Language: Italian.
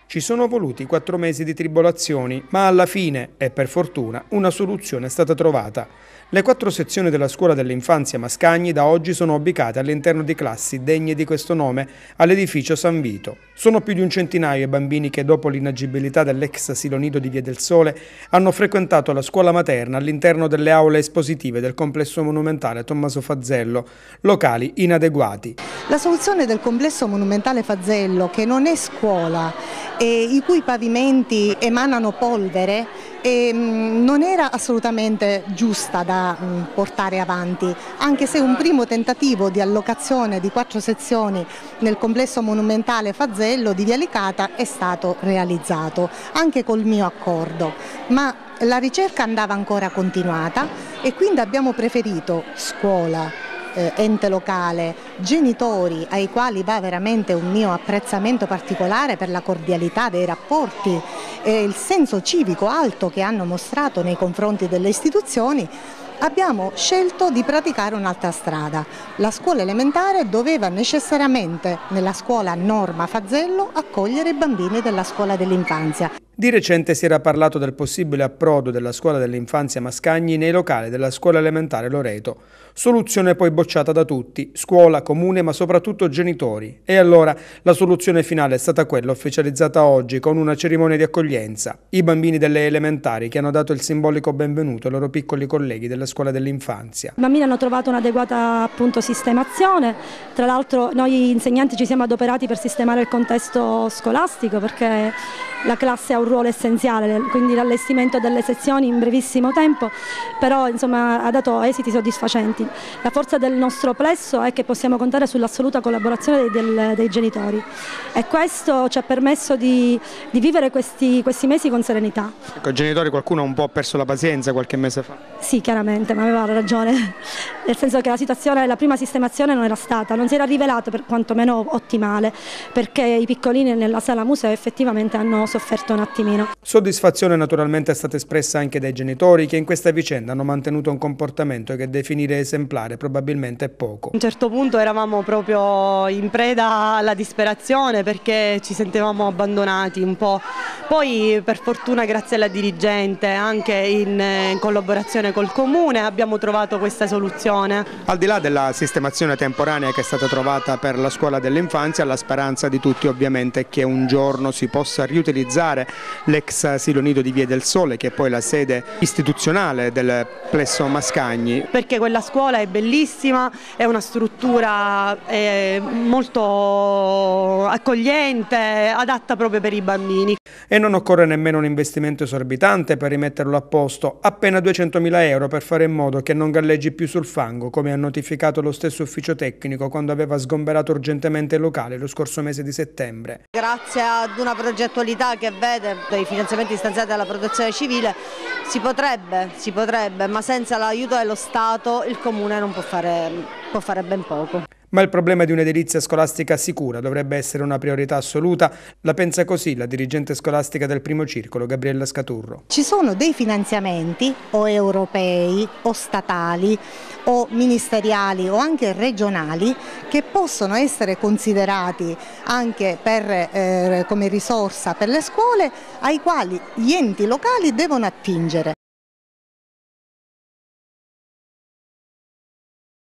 Ci sono voluti 4 mesi di tribolazioni, ma alla fine, e per fortuna, una soluzione è stata trovata. Le 4 sezioni della scuola dell'infanzia Mascagni da oggi sono ubicate all'interno di classi degne di questo nome all'edificio San Vito. Sono più di un centinaio i bambini che dopo l'inagibilità dell'ex asilo nido di Via del Sole hanno frequentato la scuola materna all'interno delle aule espositive del complesso monumentale Tommaso Fazzello, locali inadeguati. La soluzione del complesso monumentale Fazzello, che non è scuola e i cui pavimenti emanano polvere, non era assolutamente giusta da portare avanti, anche se un primo tentativo di allocazione di 4 sezioni nel complesso monumentale Fazzello di Via Licata è stato realizzato, anche col mio accordo, ma la ricerca andava ancora continuata e quindi abbiamo preferito scuola, ente locale, genitori ai quali va veramente un mio apprezzamento particolare per la cordialità dei rapporti e il senso civico alto che hanno mostrato nei confronti delle istituzioni. Abbiamo scelto di praticare un'altra strada. La scuola elementare doveva necessariamente, nella scuola Norma Fazzello, accogliere i bambini della scuola dell'infanzia. Di recente si era parlato del possibile approdo della scuola dell'infanzia Mascagni nei locali della scuola elementare Loreto. Soluzione poi bocciata da tutti, scuola, comune ma soprattutto genitori. E allora la soluzione finale è stata quella ufficializzata oggi con una cerimonia di accoglienza. I bambini delle elementari che hanno dato il simbolico benvenuto ai loro piccoli colleghi della scuola dell'infanzia. I bambini hanno trovato un'adeguata sistemazione, tra l'altro noi insegnanti ci siamo adoperati per sistemare il contesto scolastico perché la classe ha un ruolo essenziale, quindi l'allestimento delle sezioni in brevissimo tempo, però insomma ha dato esiti soddisfacenti. La forza del nostro plesso è che possiamo contare sull'assoluta collaborazione dei genitori e questo ci ha permesso di vivere questi mesi con serenità. Ecco, i genitori, qualcuno ha un po' perso la pazienza qualche mese fa? Sì, chiaramente, ma aveva ragione, nel senso che la situazione, la prima sistemazione non si era rivelata per quantomeno ottimale, perché i piccolini nella sala museo effettivamente hanno sofferto un attimino. Soddisfazione naturalmente è stata espressa anche dai genitori che in questa vicenda hanno mantenuto un comportamento che definire esemplare probabilmente è poco. A un certo punto eravamo proprio in preda alla disperazione perché ci sentivamo abbandonati un po'. Poi per fortuna grazie alla dirigente, anche in collaborazione col comune, abbiamo trovato questa soluzione. Al di là della sistemazione temporanea che è stata trovata per la scuola dell'infanzia, la speranza di tutti ovviamente è che un giorno si possa riutilizzare l'ex asilo nido di Via del Sole, che è poi la sede istituzionale del plesso Mascagni. Perché quella scuola è bellissima, è una struttura molto accogliente, adatta proprio per i bambini. E non occorre nemmeno un investimento esorbitante per rimetterlo a posto, appena 200.000 euro per fare in modo che non galleggi più sul fango, come ha notificato lo stesso ufficio tecnico quando aveva sgomberato urgentemente il locale lo scorso mese di settembre. Grazie ad una progettualità che vede dei finanziamenti stanziati dalla protezione civile si potrebbe, ma senza l'aiuto dello Stato il Comune non può fare ben poco. Ma il problema di un'edilizia scolastica sicura dovrebbe essere una priorità assoluta, la pensa così la dirigente scolastica del primo circolo, Gabriella Scaturro. Ci sono dei finanziamenti o europei o statali o ministeriali o anche regionali che possono essere considerati anche come risorsa per le scuole ai quali gli enti locali devono attingere.